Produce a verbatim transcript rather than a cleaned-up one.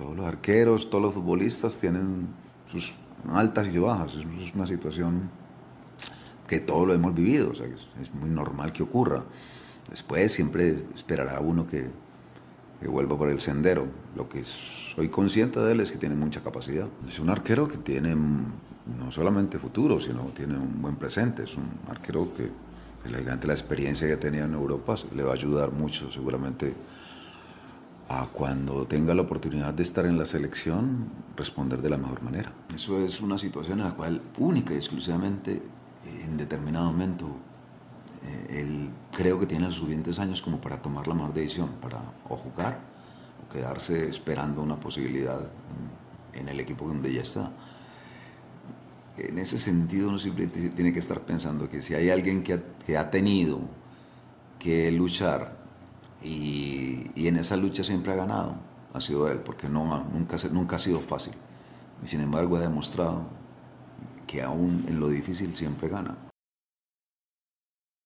Todos los arqueros, todos los futbolistas tienen sus altas y bajas. Eso es una situación que todos lo hemos vivido, o sea, es, es muy normal que ocurra. Después siempre esperará uno que, que vuelva por el sendero. Lo que soy consciente de él es que tiene mucha capacidad. Es un arquero que tiene no solamente futuro, sino tiene un buen presente. Es un arquero que, elegante, la experiencia que ha tenido en Europa le va a ayudar mucho seguramente a cuando tenga la oportunidad de estar en la selección responder de la mejor manera. Eso es una situación en la cual única y exclusivamente en determinado momento eh, él creo que tiene los suficientes años como para tomar la mejor decisión, para o jugar o quedarse esperando una posibilidad en, en el equipo donde ya está. En ese sentido uno simplemente tiene que estar pensando que si hay alguien que ha, que ha tenido que luchar y, y en esa lucha siempre ha ganado, ha sido él, porque no, nunca, nunca ha sido fácil. Y sin embargo ha demostrado que aún en lo difícil siempre gana.